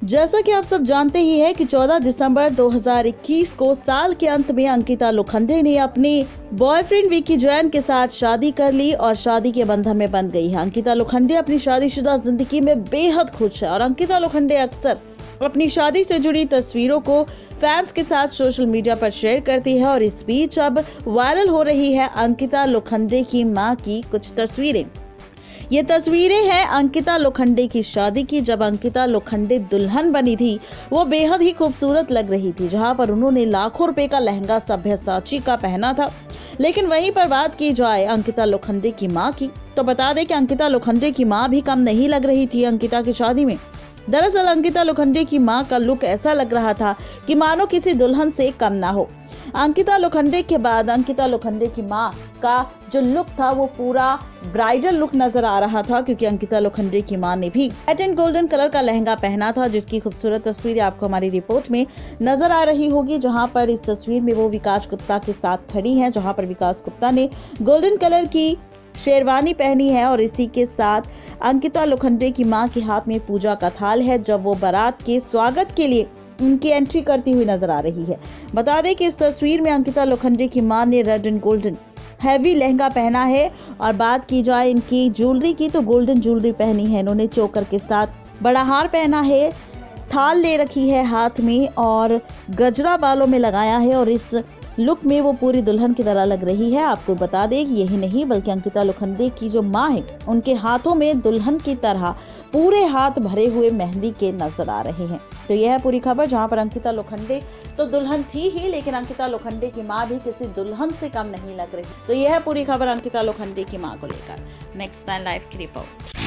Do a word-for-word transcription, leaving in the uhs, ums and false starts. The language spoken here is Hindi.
जैसा कि आप सब जानते ही हैं कि चौदह दिसंबर दो हज़ार इक्कीस को साल के अंत में अंकिता लोखंडे ने अपने बॉयफ्रेंड विकी जैन के साथ शादी कर ली और शादी के बंधन में बंध गई है। अंकिता लोखंडे अपनी शादीशुदा जिंदगी में बेहद खुश है और अंकिता लोखंडे अक्सर अपनी शादी से जुड़ी तस्वीरों को फैंस के साथ सोशल मीडिया पर शेयर करती है और इस बीच अब वायरल हो रही है अंकिता लोखंडे की मां की कुछ तस्वीरें। ये तस्वीरें हैं अंकिता लोखंडे की शादी की, जब अंकिता लोखंडे दुल्हन बनी थी। वो बेहद ही खूबसूरत लग रही थी, जहां पर उन्होंने लाखों रुपए का लहंगा सभ्यसाची का पहना था। लेकिन वहीं पर बात की जाए अंकिता लोखंडे की मां की, तो बता दें कि अंकिता लोखंडे की मां भी कम नहीं लग रही थी अंकिता की शादी में। दरअसल अंकिता लोखंडे की मां का लुक ऐसा लग रहा था कि मानो किसी दुल्हन से कम ना हो। अंकिता लोखंडे के बाद अंकिता लोखंडे की मां का जो लुक था वो पूरा ब्राइडल लुक नजर आ रहा था, क्योंकि अंकिता लोखंडे की मां ने भी रेड एंड गोल्डन कलर का लहंगा पहना था, जिसकी खूबसूरत तस्वीरें आपको हमारी रिपोर्ट में नजर आ रही होगी। जहां पर इस तस्वीर में वो विकास गुप्ता के साथ खड़ी हैं, जहां पर विकास गुप्ता ने गोल्डन कलर की शेरवानी पहनी है और इसी के साथ अंकिता लोखंडे की मां के हाथ में पूजा का थाल है, जब वो बारात के स्वागत के लिए उनकी एंट्री करती हुई नजर आ रही है। बता दें कि इस तस्वीर में अंकिता लोखंडे की मां ने red and golden heavy lehenga पहना है और बात की जाए इनकी ज्वेलरी की तो गोल्डन ज्वेलरी पहनी है इन्होंने, चोकर के साथ बड़ा हार पहना है, थाल ले रखी है हाथ में और गजरा बालों में लगाया है और इस लुक में वो पूरी दुल्हन की तरह लग रही है। आपको बता दें कि यही नहीं बल्कि अंकिता लोखंडे की जो मां है उनके हाथों में दुल्हन की तरह पूरे हाथ भरे हुए मेहंदी के नजर आ रहे हैं। तो यह है पूरी खबर, जहां पर अंकिता लोखंडे तो दुल्हन थी ही, लेकिन अंकिता लोखंडे की मां भी किसी दुल्हन से कम नहीं लग रही। तो यह है पूरी खबर अंकिता लोखंडे की मां को लेकर। नेक्स्ट टाइम लाइव की रिपोर्ट।